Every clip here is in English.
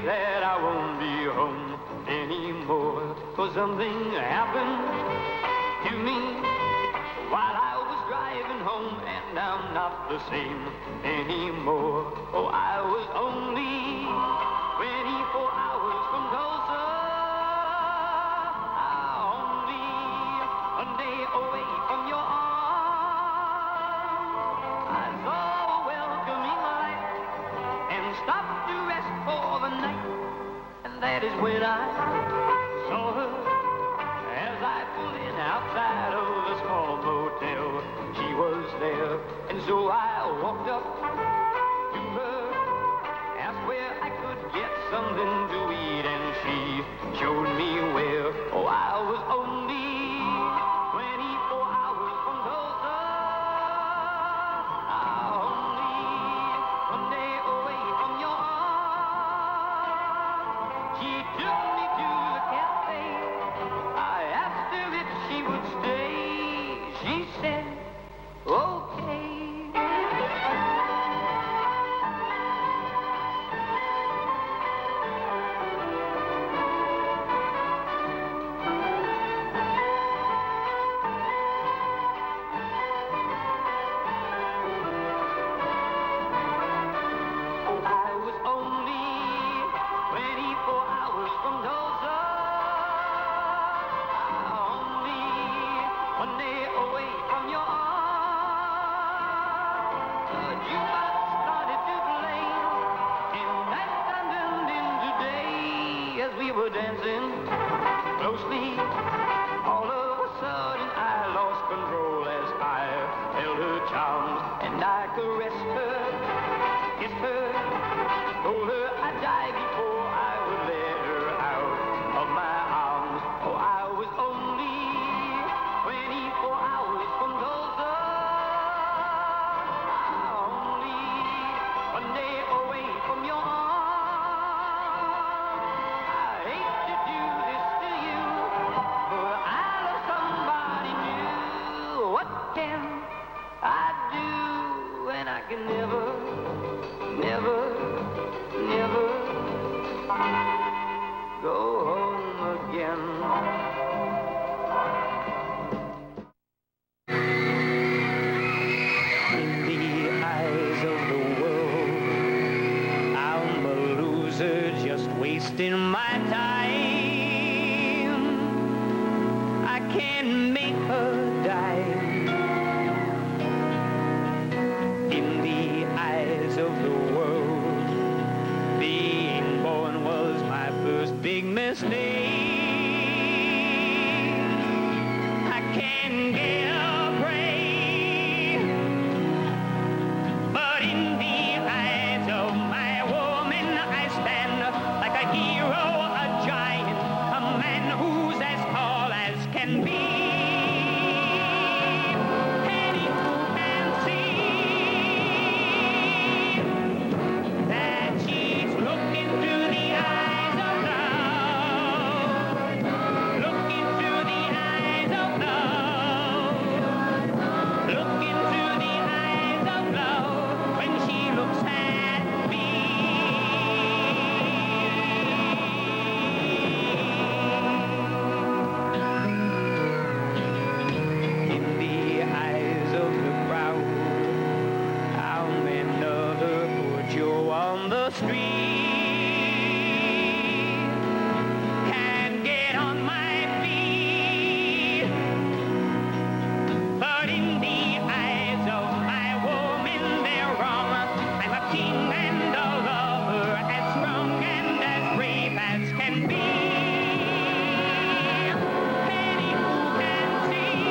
that I won't be home anymore. 'Cause something happened to me while I was driving home, and I'm not the same anymore. Oh, I was only 24 hours from Tulsa, only one day away from your arms. I saw a welcoming light and stopped to rest for the night, and that is when I saw her as I pulled in outside of the small motel. She was there, and so I walked up to her, asked where I could get something to eat, and she showed me where. Oh, I was only 24 hours from Tulsa, only one day away from your arms. She took me to the cafe. I asked her if she would stay. She said, okay. I was only 24 hours from Tulsa, only one day away from your arms. The jukebox started to play, and nighttime turned into day as we were dancing closely. All of a sudden I lost control as I held her charms, and I caressed her, kissed her, told her I'd die before I would let her out of my arms. Oh, I was only 24 hours from Tulsa, only one day away from your arms. I hate to do this to you, but I love somebody new. What can I do when I can never, never, never go home again? In the eyes of the world, I'm a loser, just wasting my time. I can't make her dime. In the eyes of the world, being born was my first big mistake. I can't get a break, but in the eyes of my woman I stand like a hero, a giant, a man who's as tall as can be. Any who can see that she's looking through the eyes of love, looking through the eyes of love, looking through the eyes of love when she looks at me. In the eyes of the crowd, I'm another poor Joe on the street. Can't get on my feet, but in the eyes of my woman they're wrong. I'm a king and a lover, as strong and as brave as can be. Any who can see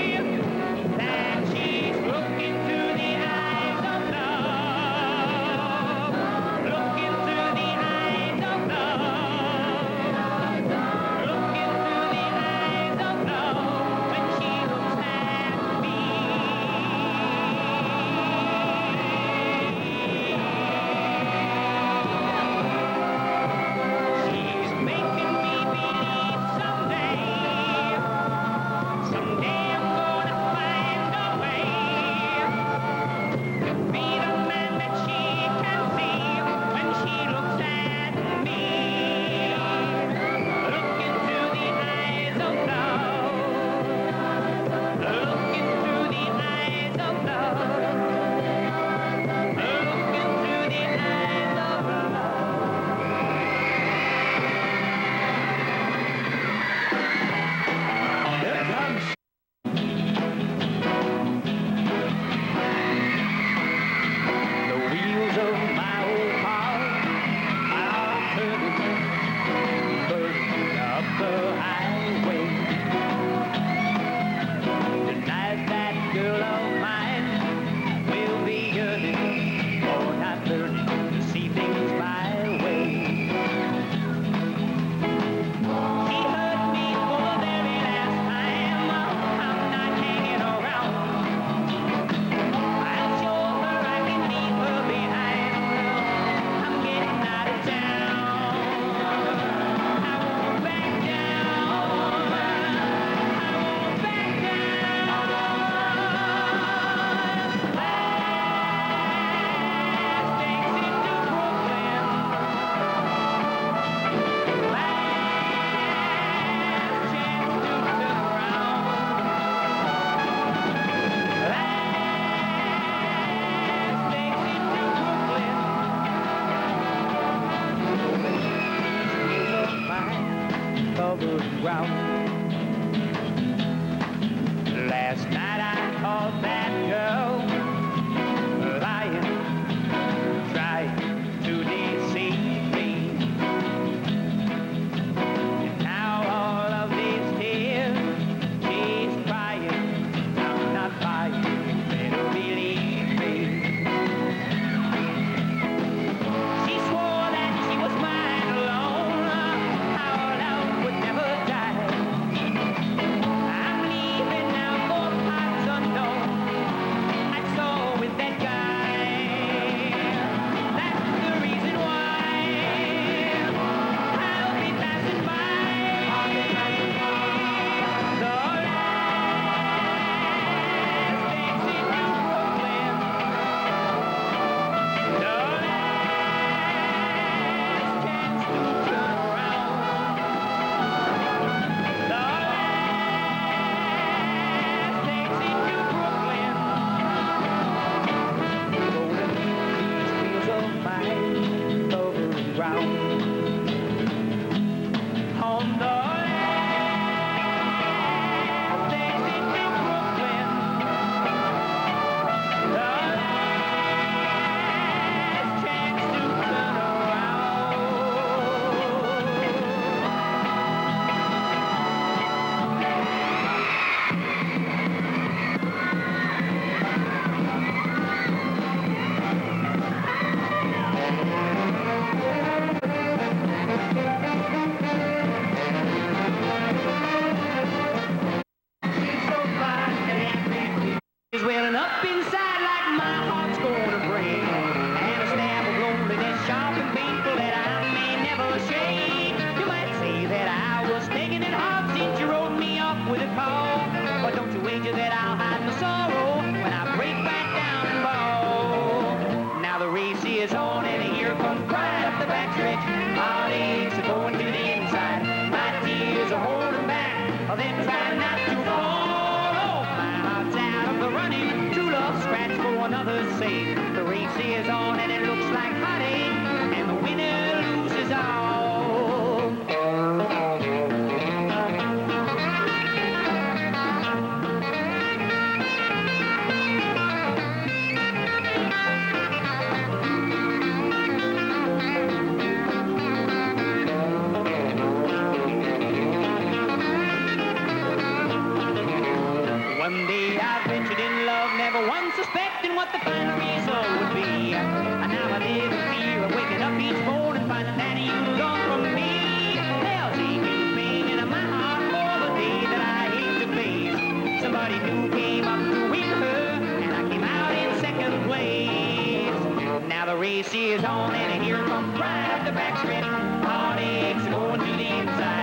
that she's looking through the eyes of love, over the ground. Last night I caught that girl lying, trying to deceive me. And now all of these tears she's crying, I'm not buying, better believe me. She swore that she was mine alone, our love would never die. I'm leaving now for parts unknown. I saw with that guy. That's the reason why I'll be passing by. The last exit to Brooklyn. The last chance to turn around. The last exit to Brooklyn. Rolling these wheels of mine over the ground. On the last exit to Brooklyn. The last chance to turn around. So fine and happy is welling up inside like my heart's gonna break. And a stab of loneliness sharp and painful that I may never shake. You might say that I was taking it hard since you wrote me off with a call. But don't you wager that I'll hide my sorrow when I break back down and bawl. Now the race is on and here comes pride up the backstretch. Heartaches are going to the inside. My tears are holding back. Then trying not to fall. Oh, my heart's out of the running. True love scratch for another's sake. The race is on and it looks like heartache. And the winner loses all. One day I ventured in love, never once suspecting what the final result would be. And now I live in fear of waking up each morning, finding that you've gone from me. There's a new pain in my heart for the day that I hate to face. Somebody new came up to win her, and I came out in second place. Now the race is on, and here comes right up the backstretch. Heartaches are going to the inside.